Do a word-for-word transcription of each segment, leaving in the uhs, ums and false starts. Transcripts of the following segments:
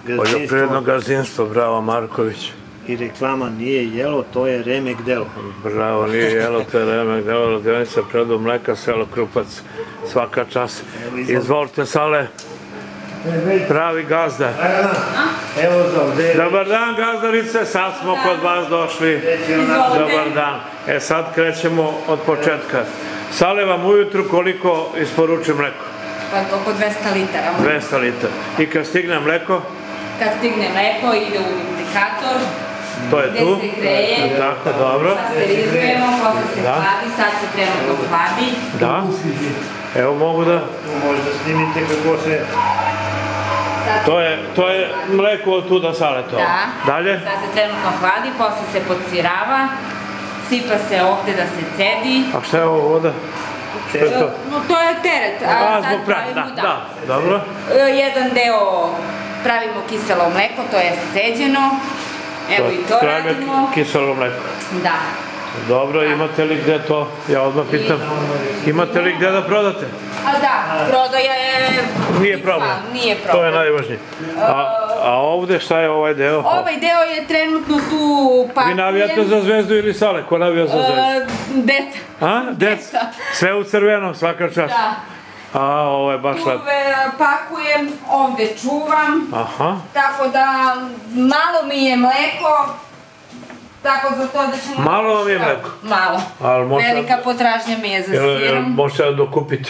Poljoprivredno gazdinstvo, bravo Marković. I reklama nije jelo, to je remek delo. Bravo, nije jelo, to je remek delo, radionica Predu mleka, selo Krupac, svaka čast. Izvolite, Sale, pravi gazda. Evo za ovdje. Dobar dan, gazdarice, sad smo kod vas došli. Dobar dan. E sad krećemo od početka. Sale vam ujutru koliko isporuči mleko? Pa oko dvesta litara. dvesta litara. I kad stigne mleko? Kad stigne mleko ide u multiplikator. To je tu. Gde se greje. Tako, dobro. Pasterizujemo, posle se hladi, sad se trenutno hladi. Da. Evo mogu da... Možda snimite kako se... To je, to je mleko od tuda, Sale, to. Da. Dalje? Sad se trenutno hladi, posle se podsirava, sipa se ovde da se cedi. A šta je ovo voda? Što je to? To je teret, a sad pravimo, da. Da, dobro. Jedan deo pravimo kiselo mleko, to je sceđeno. Evo i to radimo. Kiselo mleko. Da. Dobro, imate li gde to? Ja odmah pitam. Imate li gde da prodate? A da, prodaja je... Nije problem. Nije problem. To je najvažnije. A ovde šta je ovaj deo? Ovaj deo je trenutno tu pakujem. Vi navijate za Zvezdu ili Sale? Ko navija za Zvezdu? Deca. A? Deca? Sve u crvenom, svaka čast. Da. A, ovo je baš lepo. Tu pakujem, ovde čuvam. Aha. Tako da, malo mi je mleko. Tako za to da ćemo... Malo vam je mleko? Malo. Velika potražnja mi je za sirom. Možete da dokupite?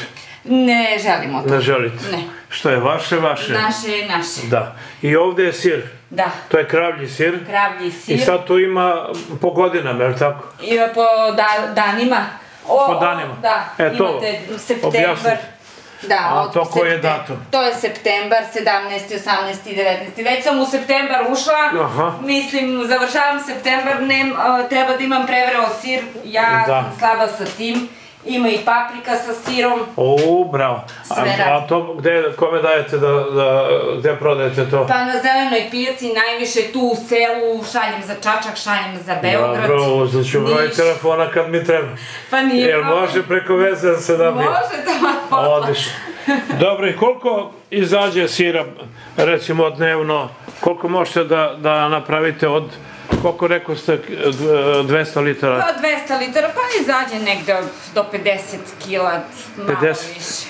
Ne želimo to. Ne želite? Ne. Što je vaše, vaše? Naše je naše. Da. I ovde je sir? Da. To je kravlji sir? Kravlji sir. I sad tu ima po godinama, je li tako? Ima po danima. Po danima? Da. E to, objasnite. Da, a to koji je datum? To je septembar, sedamnaesti, osamnaesti, devetnaesti. Već sam u septembar ušla, mislim, završavam septembar, treba da imam prevreo sir, ja sam slaba sa tim. Ima i paprika sa sirom. O, bravo. Sve radi. A to kome dajete da, gde prodajete to? Pa na Zelenoj pijaci, najviše tu u selu, šaljem za Čačak, šaljem za Beograd. Dobro, uzet ću broj telefona kad mi treba. Pa nije problem. Jel može preko veze da se dobije? Može, to vam posla. Odlično. Dobro, i koliko izađe sira, recimo dnevno, koliko možete da napravite od... Koliko rekao ste, dvesta litara? Pa dvesta litara, pa izađe negde do pedeset kila, malo više.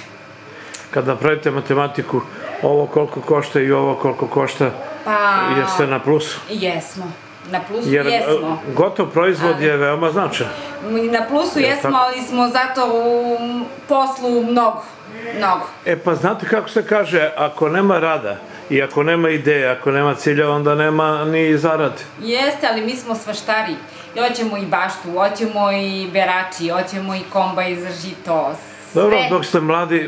Kad napravite matematiku, ovo koliko košta i ovo koliko košta, jeste na plusu? Jesmo, na plusu jesmo. Jer gotov proizvod je veoma značajan. Na plusu jesmo, ali smo zato u poslu mnogo, mnogo. E pa znate kako se kaže, ako nema rada, i ako nema ideje, ako nema cilja, onda nema ni zarade. Jeste, ali mi smo svaštari. Hoćemo i baštu, hoćemo i berači, hoćemo i kombaj za žito, sve. Dobro, dok ste mladi,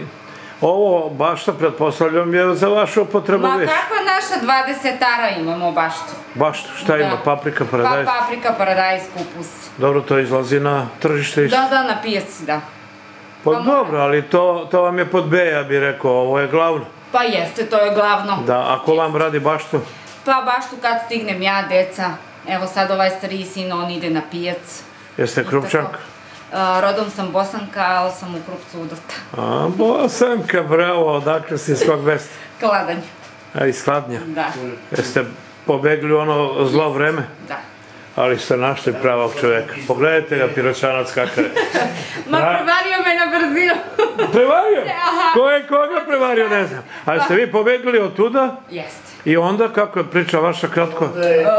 ovo bašta, pretpostavljam, je za vašu upotrebu više. Ma kakva naša dvadesetara imamo baštu? Baštu? Šta ima? Paprika, paradajz? Pa paprika, paradajz, kupus. Dobro, to izlazi na tržište isto? Da, da, na pijaci, da. Pa dobro, ali to vam je pod B, ja bih rekao, ovo je glavno. Pa jeste, to je glavno. Da, a ko vam radi baštu? Pa baštu kad stignem ja, deca. Evo sad ovaj stariji sin, on ide na pijac. Jeste Krupčanka? Rodom sam Bosanka, ali sam u Krupcu udata. A, Bosanka, bravo, odakle si iz kog mesta? Kladanje. A, iz Kladnja? Da. Jeste pobegli ono zlo vreme? Da. Ali ste našli pravog čoveka. Pogledajte ga, Piroćanac, kakav je. Ma prevario me na brzinu. Prevario? Ko je koga prevario, ne znam. Ali ste vi pobegli od tuda? Jeste. I onda, kako je priča vaša kratko?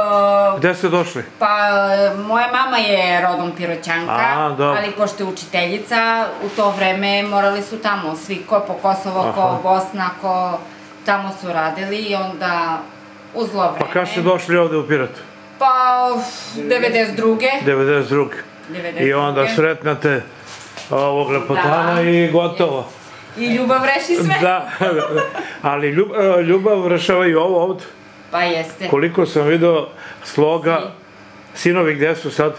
Gde ste došli? Pa, moja mama je rodom Piroćanka, ali pošto je učiteljica, u to vreme morali su tamo svi, ko po Kosovo, ko Bosna, ko tamo su radili i onda u zlo vreme. Pa kada ste došli ovde u Pirot? Pa, devedeset druge. devedeset druge. I onda sretnate ovog lepotana i gotovo. I ljubav reši sve. Da, ali ljubav rešava i ovo ovdje. Pa jeste. Koliko sam vidio sloga, sinovi gdje su sad?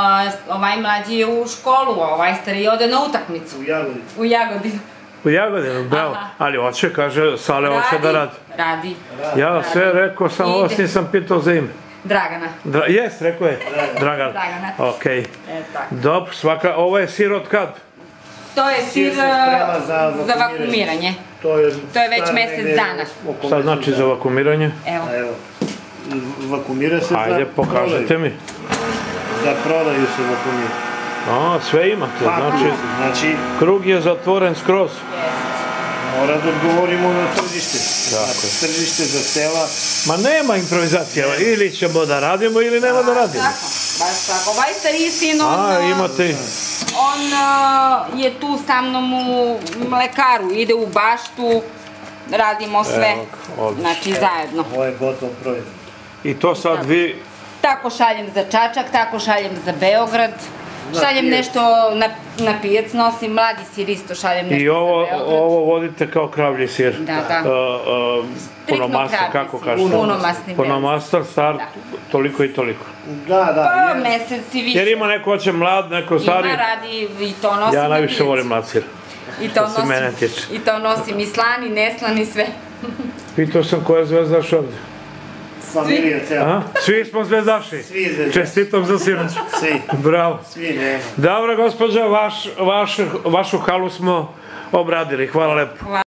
Ovaj mlađi je u školu, a ovaj stariji ode na utakmicu. U Jagodinu. U Jagodinu. U Jagodinu, bravo. Ali hoće, kaže, Sale hoće da radi. Radi. Ja sve rekao, samo vas nisam pitao za ime. Dragana. Jes, rekao je. Dragana. Dragana. Okej. Dobro, svaka, ovo je sir od kad? To je sir za vakumiranje. To je već mesec dana. Šta znači za vakumiranje? Evo. vakumira se za prodaju. Ajde, pokažete mi. Za prodaju se vakumira. A, sve imate, znači, Znači, krug je zatvoren skroz. mora da odgovorimo na tržište. Znači, tržište za sela. Ma nema improvizacija, ili ćemo da radimo ili nema da radimo. Tako, baš tako. Ovaj stariji sin, on... A, imate... On uh, je tu sa mnom u mlekaru, ide u baštu, radimo sve, znači zajedno. Ovo je gotov proizvod. I to sad vi... Tako šaljem za Čačak, tako šaljem za Beograd, šaljem nešto na, na pijac, nosim mladi sir isto, šaljem nešto I ovo, za Beograd. ovo vodite kao kravlji sir. Da, da. Uh, uh, punomastar, kako kažete? Punomasni. Punomastar, star, toliko i toliko. Da, da. Pa mesec i više. Jer ima neko hoće mlad, neko stari. Ima, radi i to nosim na pijac. Ja najviše volim mlad sir. I to Što se mene nosim, tiče. i to nosim i slani, neslani, sve. Pitao sam koja je zvezdaš ovde? Familija cela. Svi smo zvezdaši. Svi zvezdaši. Čestitom za sinoć. Svi. Bravo. Svi nema. Dobro, gospođa, vaš, vaš, vašu halu smo obradili. Hvala lepo.